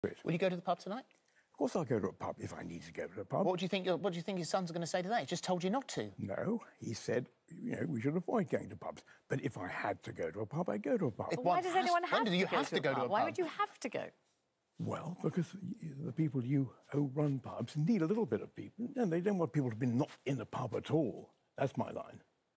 Will you go to the pub tonight? Of course I'll go to a pub if I need to go to a pub. What do you think his son's going to say today? He just told you not to. No, he said, we should avoid going to pubs. But if I had to go to a pub, I'd go to a pub. Why does anyone have to go to a pub? Why would you have to go? Well, because the people who run pubs need a little bit of people, and they don't want people to be not in the pub at all. That's my line.